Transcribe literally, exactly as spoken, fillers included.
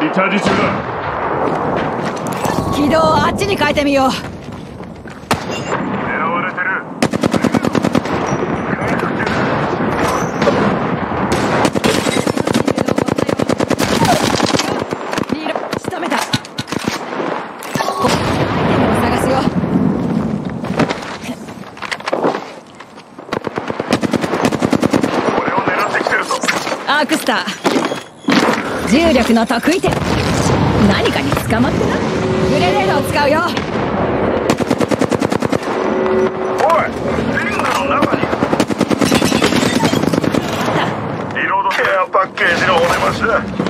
リチャージ中だ。 軌道をあっちに変えてみよう。 狙われてる。 リーロ仕留めた。こアイテムを探すよ。 俺を狙ってきてるぞ。 アークスター重力の得意点。何かに捕まってな。グレネードを使うよ。 おい、リングの中に。リロードケアパッケージのお出ましだ。